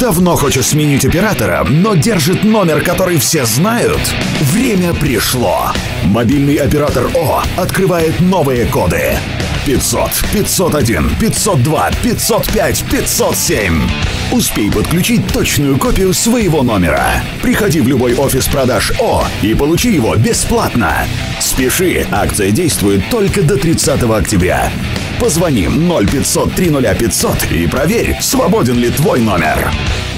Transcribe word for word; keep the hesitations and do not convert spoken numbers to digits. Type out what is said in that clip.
Давно хочешь сменить оператора, но держит номер, который все знают? Время пришло. Мобильный оператор О открывает новые коды. пятьсот, пятьсот один, пятьсот два, пятьсот пять, пятьсот семь. Успей подключить точную копию своего номера. Приходи в любой офис продаж О и получи его бесплатно. Спеши, акция действует только до тридцатого октября. Позвони ноль пятьсот три нуля пятьсот и проверь, свободен ли твой номер.